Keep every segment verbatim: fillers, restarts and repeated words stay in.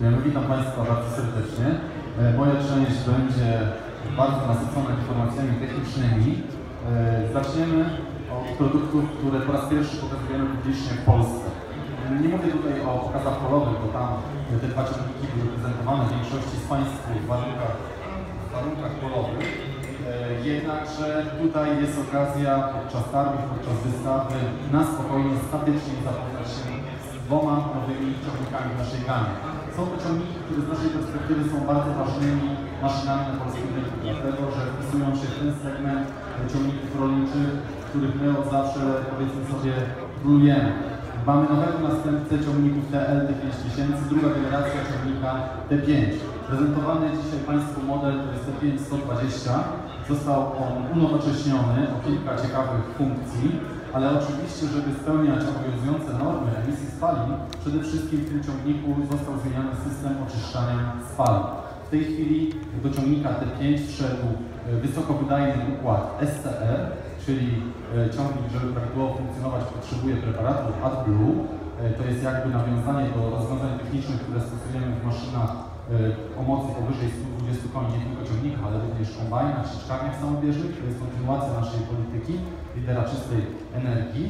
Dziękujemy. Witam Państwa bardzo serdecznie. Moja część będzie bardzo nasycona informacjami technicznymi. Zaczniemy od produktów, które po raz pierwszy pokazujemy publicznie w Polsce. Nie mówię tutaj o pokazach polowych, bo tam te dwa ciągniki były prezentowane w większości z Państwa w warunkach, w warunkach polowych. Jednakże tutaj jest okazja podczas targów, podczas wystawy na spokojnie, statycznie zapoznać się z dwoma nowymi ciągnikami w naszej gamie. Są to ciągniki, które z naszej perspektywy są bardzo ważnymi maszynami na polskim rynku, dlatego że wpisują się w ten segment ciągników rolniczych, których my od zawsze, powiedzmy sobie, królujemy. Mamy nowego następcę ciągników T L T pięć tysięcy, druga generacja ciągnika T pięć. Prezentowany dzisiaj Państwu model to jest T pięć sto dwadzieścia. Został on unowocześniony o kilka ciekawych funkcji, ale oczywiście, żeby spełniać obowiązujące normy emisji spalin, przede wszystkim w tym ciągniku został zmieniony system oczyszczania spalin. W tej chwili do ciągnika T pięć wszedł wysokowydajny układ S C R, czyli ciągnik, żeby prawidłowo funkcjonować, potrzebuje preparatu AdBlue. To jest jakby nawiązanie do rozwiązań technicznych, które stosujemy w maszynach o mocy powyżej stu dwudziestu koni, nie tylko ciągnikach, ale również kombajnach, sieczkarniach samobieżnych. To jest kontynuacja naszej polityki lidera czystej energii.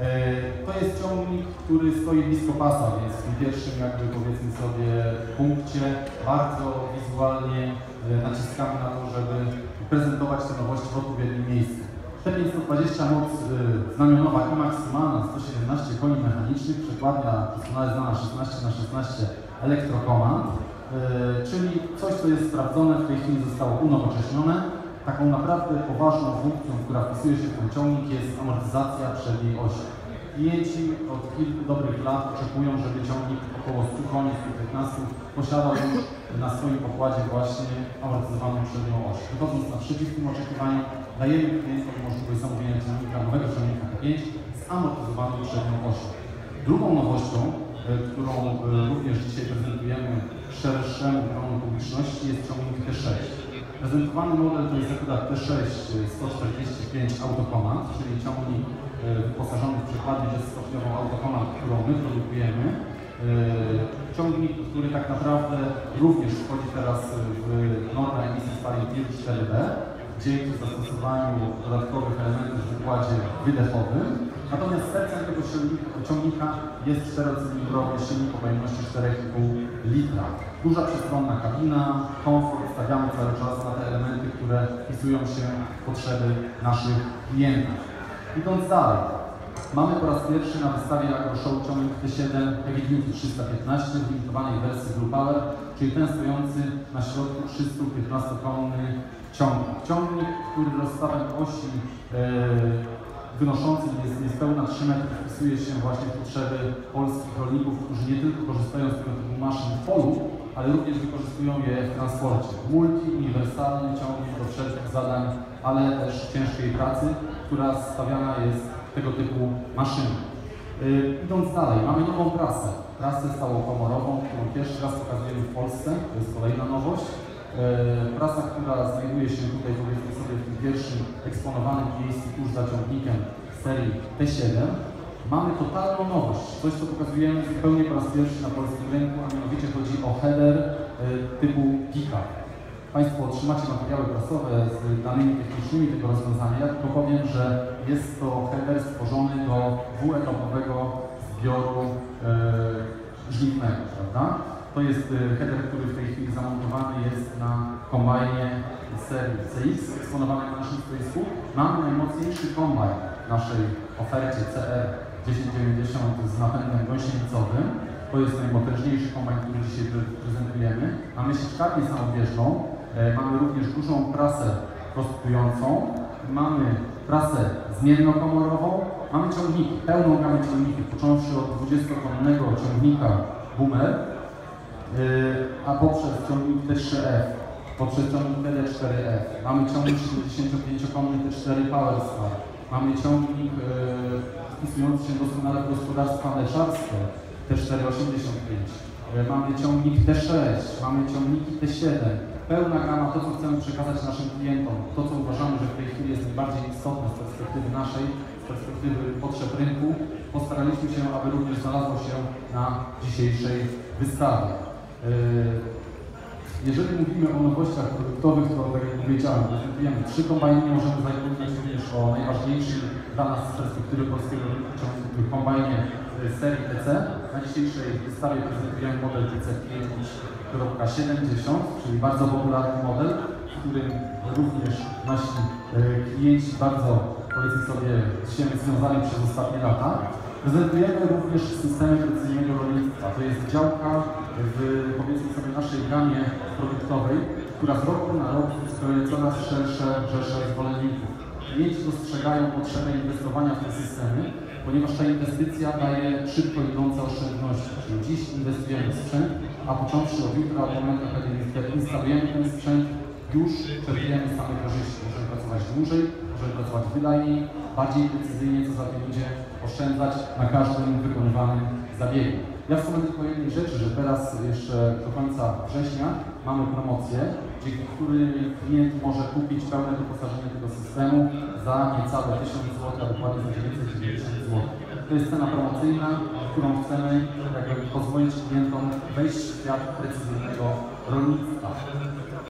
To jest ciągnik, który stoi blisko pasa, więc w tym pierwszym, jakby powiedzmy sobie, punkcie bardzo wizualnie naciskamy na to, żeby prezentować te nowości w odpowiednim miejscu. T pięć sto dwadzieścia moc znamionowa i maksymalna sto siedemnaście koni mechanicznych, przekładnia doskonale znana szesnaście na szesnaście elektrokomand, czyli coś, co jest sprawdzone, w tej chwili zostało unowocześnione. Taką naprawdę poważną funkcją, która wpisuje się w ten ciągnik, jest amortyzacja przedniej osi. Klienci od kilku dobrych lat oczekują, żeby ciągnik około stu koni, stu piętnastu posiadał już na swoim pokładzie właśnie amortyzowaną przednią oś. Wychodząc naprzeciw tym oczekiwaniom, dajemy klientom możliwość zamówienia ciągnika, nowego ciągnika T pięć z amortyzowaną przednią osią. Drugą nowością, którą również dzisiaj prezentujemy szerszemu gronu publiczności, jest ciągnik T sześć. Prezentowany model to jest akurat T sześć sto czterdzieści pięć Autocommand, czyli ciągnik wyposażony w przekładnię bezstopniową Autocommand, którą my produkujemy. Ciągnik, który tak naprawdę również wchodzi teraz w normę emisji spalin P I R cztery B dzięki zastosowaniu dodatkowych elementów w układzie wydechowym. Natomiast sercem tego ciągnika jest czterocylindrowy silnik o pojemności cztery i pół litra. Duża przestronna kabina, komfort, stawiamy cały czas na te elementy, które wpisują się w potrzeby naszych klientów. Idąc dalej, mamy po raz pierwszy na wystawie AgroShow ciągnik T siedem Heavy Duty trzysta piętnaście w limitowanej wersji Blue Power, czyli ten stojący na środku trzystu piętnastokonny ciągnik. Ciągnik, który rozstawem osi yy, wynoszącym jest niespełna trzy metry, wpisuje się właśnie w potrzeby polskich rolników, którzy nie tylko korzystają z tego typu maszyn w polu, ale również wykorzystują je w transporcie. Multi, uniwersalny ciągnik do wszelkich zadań, ale też ciężkiej pracy, która stawiana jest tego typu maszyny. Yy, idąc dalej, mamy nową prasę. Prasę stałokomorową, którą pierwszy raz pokazujemy w Polsce, to jest kolejna nowość. Yy, prasa, która znajduje się tutaj, powiedzmy sobie, w tym pierwszym eksponowanym miejscu tuż za ciągnikiem serii T siedem. Mamy totalną nowość, coś co pokazujemy zupełnie po raz pierwszy na polskim rynku, a mianowicie chodzi o header yy, typu pick-up. Państwo otrzymacie materiały prasowe z danymi technicznymi tego rozwiązania. Ja tylko powiem, że jest to header stworzony do dwuetapowego zbioru yy, żniwnego, prawda? To jest header, który w tej chwili zamontowany jest na kombajnie serii C X, eksponowany na naszym stoisku. Mamy najmocniejszy kombajn w naszej ofercie C R tysiąc dziewięćdziesiąt z napędem gąsienicowym. To jest najpotężniejszy kombajn, który dzisiaj prezentujemy. Mamy sieczkarnię samobieżną, mamy również dużą prasę prostującą, mamy prasę zmiennokomorową, mamy ciągniki, pełną gamę ciągników, począwszy od dwudziestokonnego ciągnika Boomer, a poprzez ciągnik T trzy F, poprzez ciągnik T D cztery F, mamy ciągnik siedemdziesięciopięciokonny T cztery PowerStar, mamy ciągnik e, wpisujący się doskonale w gospodarstwa mleczarskie T cztery osiemdziesiąt pięć, e, mamy ciągnik T sześć, mamy ciągniki T siedem, pełna gama, to co chcemy przekazać naszym klientom, to co uważamy, że w tej chwili jest najbardziej istotne z perspektywy naszej, z perspektywy potrzeb rynku, postaraliśmy się, aby również znalazło się na dzisiejszej wystawie. Jeżeli mówimy o nowościach produktowych, to tak jak powiedziałem, prezentujemy trzy kombajny, możemy zapominać również o najważniejszym dla nas z perspektywy polskiego rynku, czyli kombajnie serii T C. Na dzisiejszej wystawie prezentujemy model T C pięć siedemdziesiąt, czyli bardzo popularny model, w którym również nasi klienci bardzo, powiedzmy sobie, się związali przez ostatnie lata. Prezentujemy również systemy precyzyjnego rolnictwa. To jest działka w, powiedzmy sobie, naszej gamie produktowej, która z roku na rok zbroi coraz szersze rzesze zwolenników. Klienci dostrzegają potrzebę inwestowania w te systemy, ponieważ ta inwestycja daje szybko idące oszczędności. Czyli dziś inwestujemy w sprzęt, a począwszy od jutra, od momentu, kiedy instalujemy ten sprzęt, już czerpiemy same korzyści. Możemy pracować dłużej, możemy pracować wydajniej, bardziej precyzyjnie, co za tym idzie, oszczędzać na każdym wykonywanym zabiegu. Ja wspomnę tylko jednej rzeczy, że teraz jeszcze do końca września mamy promocję, dzięki której klient może kupić pełne wyposażenie tego systemu za niecałe tysiąc złotych, a dokładnie za dziewięćset dziewięćdziesiąt złotych. To jest cena promocyjna, którą chcemy jakby pozwolić klientom wejść w świat precyzyjnego rolnictwa.